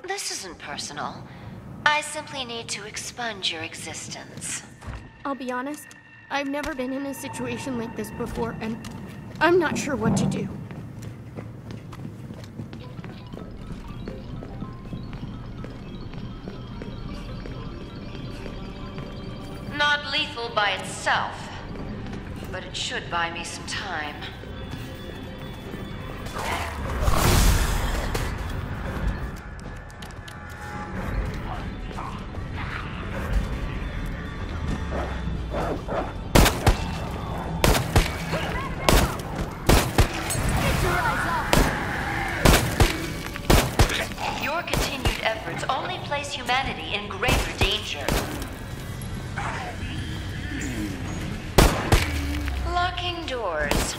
This isn't personal. I simply need to expunge your existence. I'll be honest, I've never been in a situation like this before, and I'm not sure what to do. Not lethal by itself, but it should buy me some time. Your continued efforts only place humanity in greater danger. Locking doors.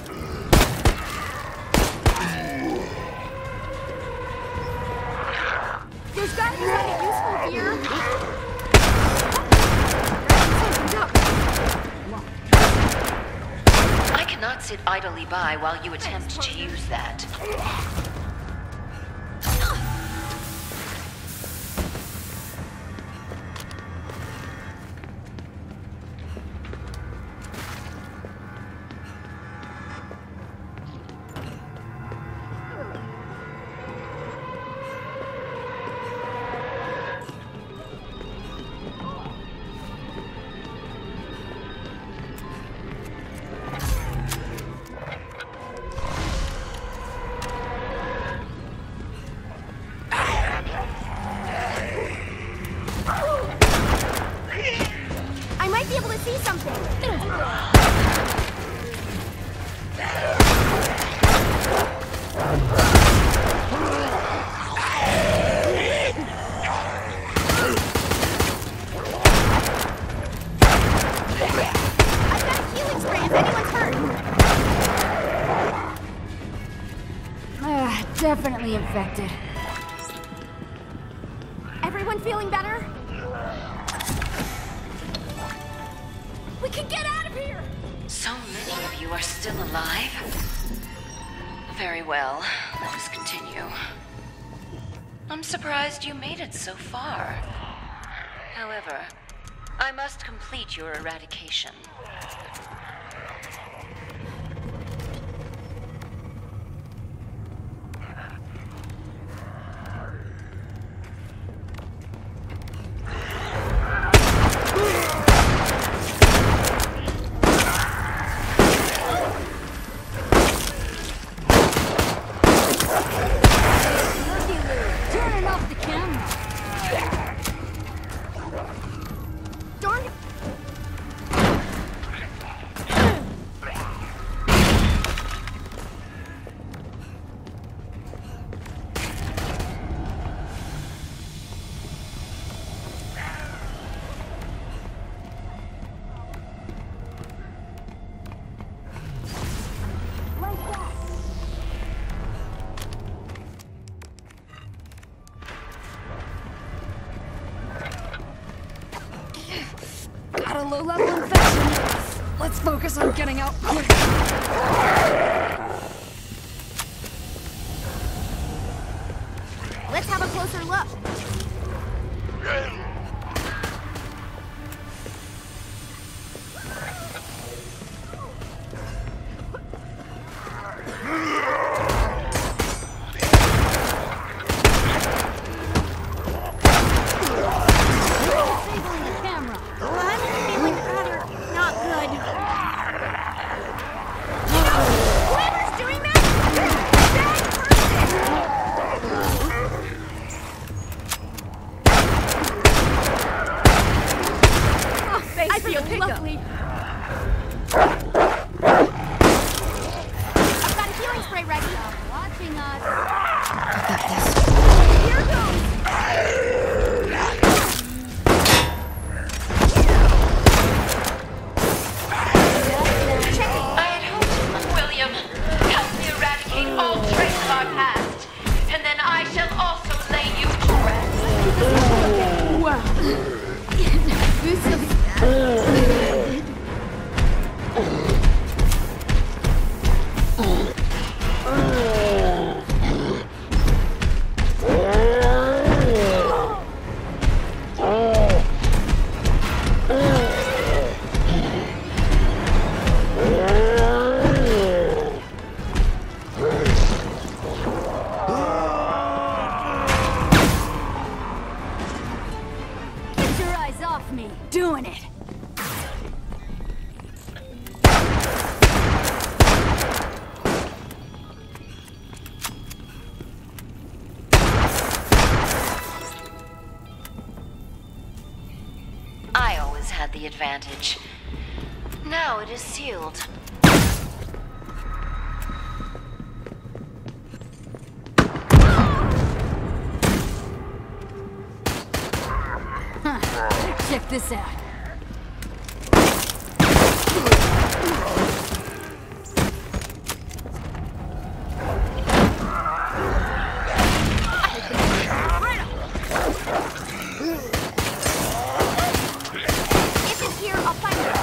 There's gotta be something useful here. I cannot sit idly by while you attempt to use that. Definitely infected. Everyone feeling better? We can get out of here! So many of you are still alive? Very well, let us continue. I'm surprised you made it so far. However, I must complete your eradication. Got a low-level infection. Let's focus on getting out quick. Let's have a closer look. the advantage. Now it is sealed. Check this out. If it's here, I'll find it.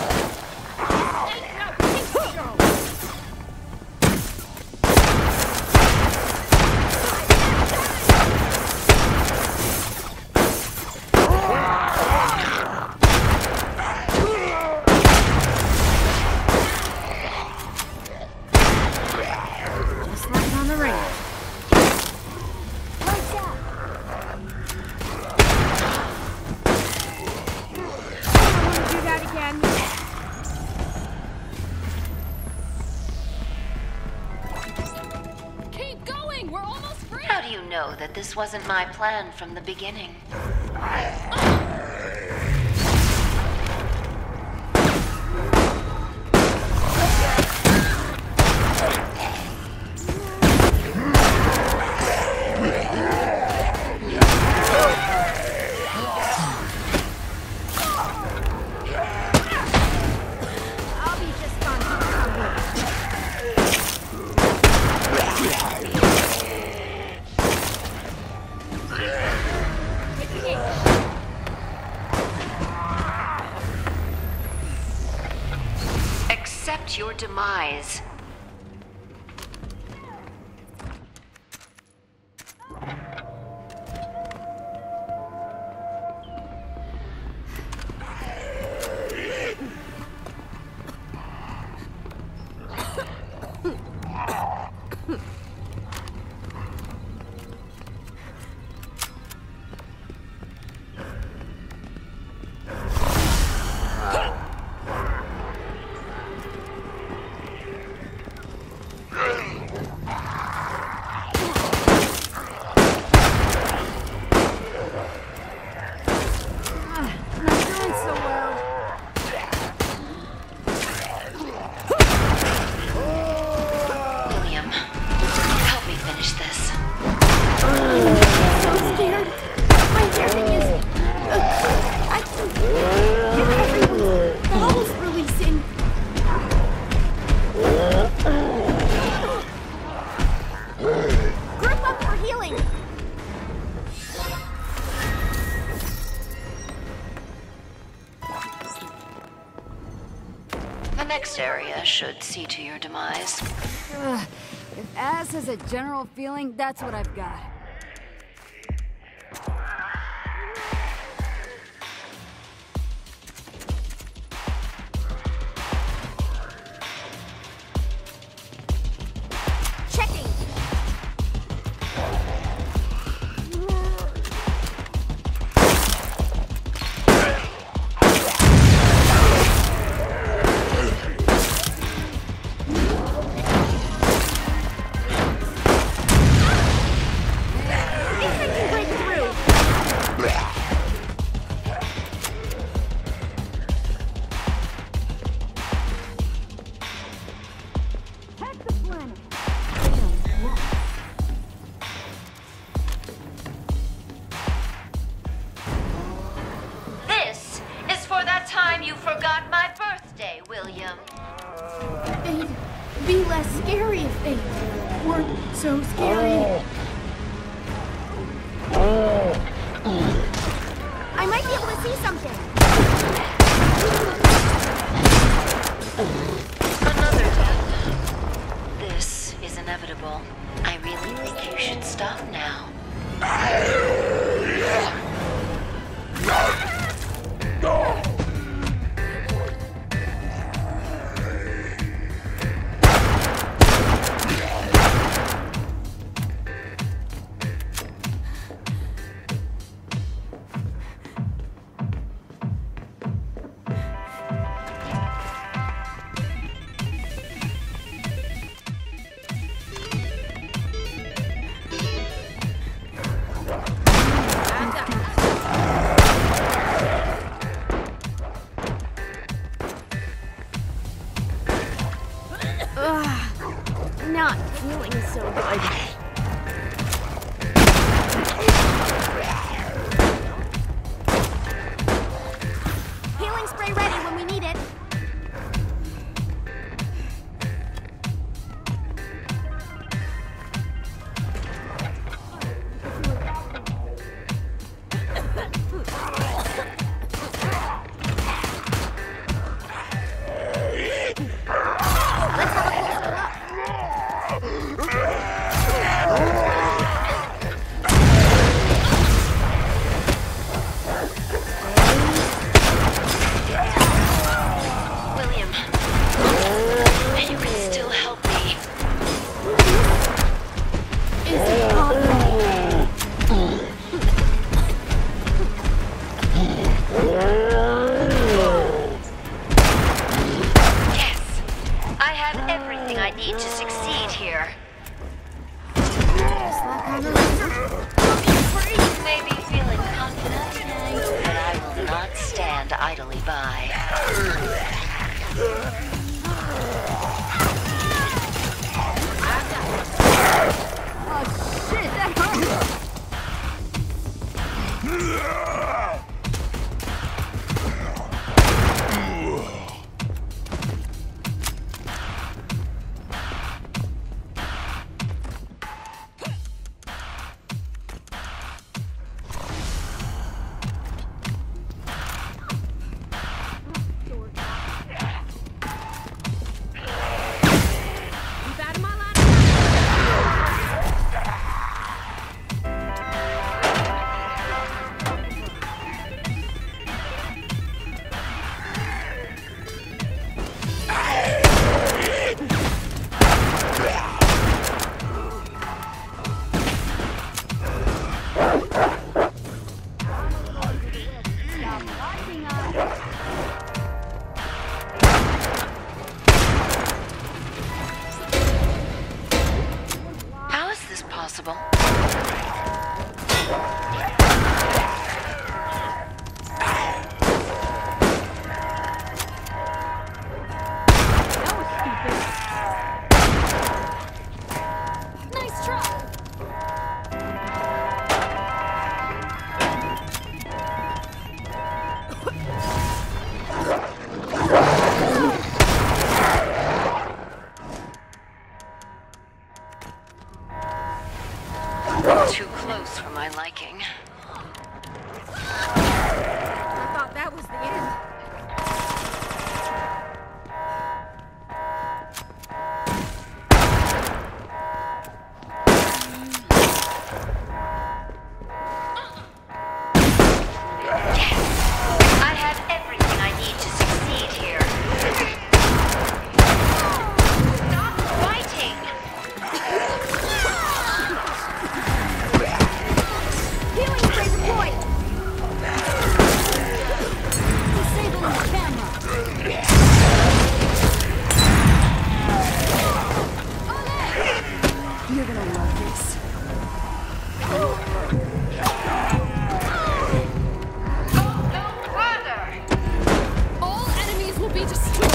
Just like on the range. Lights out. I don't want to do that again. Keep going! We're almost free! How do you know that this wasn't my plan from the beginning? I'll be just fine. Accept your demise. Not doing so well. William, help me finish this. So scared. My hearing is. I can hear everyone's bowels releasing. Group up for healing. The next area should see to your demise. If Az has a general feeling, that's what I've got. Checking. Think I can break through. Heck the planet! This is for that time you forgot my birthday, William. They'd be less scary if they weren't so scary. I might be able to see something. Another death. This is inevitable. I really think you should stop now. not feeling so good. Healing spray ready when we need it. Idly by. Oh shit, that hurt! Possible. Nice try. Too close for my liking. I thought that was the end. I have everything I need to succeed here. Stop fighting! Healing spray deployed! Disabling the camera. Annette! You're gonna love this. No further! All enemies will be destroyed.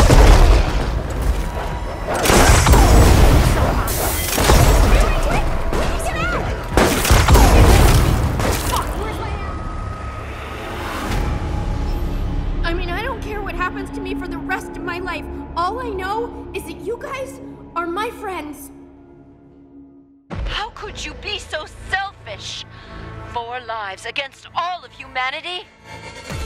I mean, I don't care what happens to me for the rest of my life. All I know is that you guys are my friends. How could you be so selfish? 4 lives against all of humanity?